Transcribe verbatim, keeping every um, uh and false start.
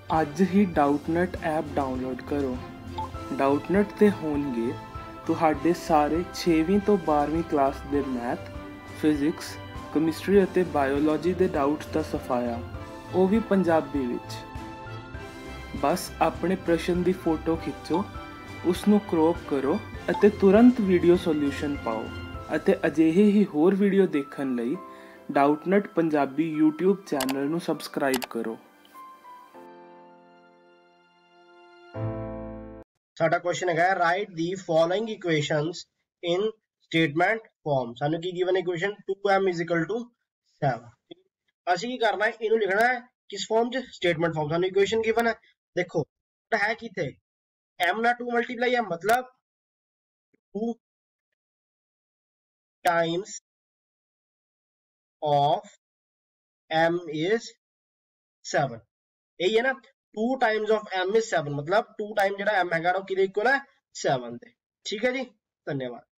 ਅੱਜ ਹੀ Doubtnut app download ਕਰੋ। ਡਾਊਟਨਟ ਤੇ ਹੋਣਗੇ ਤੁਹਾਡੇ ਸਾਰੇ ਛੇਵੀਂ ਤੋਂ ਬਾਰ੍ਹਵੀਂ ਕਲਾਸ ਦੇ ਮੈਥ, ਫਿਜ਼ਿਕਸ, ਕੈਮਿਸਟਰੀ ਅਤੇ ਬਾਇਓਲੋਜੀ ਦੇ ਡਾਊਟਸ ਦਾ ਸਫਾਇਆ, ਉਹ ਵੀ ਪੰਜਾਬੀ ਵਿੱਚ। ਬਸ ਆਪਣੇ ਪ੍ਰਸ਼ਨ ਦੀ ਫੋਟੋ ਖਿੱਚੋ, ਉਸ ਨੂੰ ਕ੍ਰੌਪ ਕਰੋ ਅਤੇ ਤੁਰੰਤ ਵੀਡੀਓ ਸੋਲਿਊਸ਼ਨ ਪਾਓ। ਅਤੇ ਅਜਿਹੇ ਹੀ ਹੋਰ ਵੀਡੀਓ ਦੇਖਣ ਲਈ ਡਾਊਟਨਟ ਪੰਜਾਬੀ YouTube ਚੈਨਲ ਨੂੰ ਸਬਸਕ੍ਰਾਈਬ ਕਰੋ। ਸਾਡਾ ਕੁਐਸਚਨ ਹੈਗਾ write the following equations in statement form. ਸਾਨੂੰ ਕੀ given equation two m is equal to seven. ਅਸੀਂ ਕੀ ਕਰਨਾ ਹੈ, ਇਹਨੂੰ ਲਿਖਣਾ ਹੈ ਕਿਸ ਫਾਰਮ ਚ, ਸਟੇਟਮੈਂਟ ਫਾਰਮ। ਸਾਨੂੰ ਇਕੁਏਸ਼ਨ ਗਿਵਨ ਹੈ, ਦੇਖੋ ਹੈ ਕਿੱਥੇ m ਨਾਲ टू मल्टीप्लाई है, मतलब two times of m is seven. यही है ना, two times of m is seven, मतलब टू टाइम जो m है किहदे इक्वल है, सेवन दे। ठीक है जी, धन्यवाद।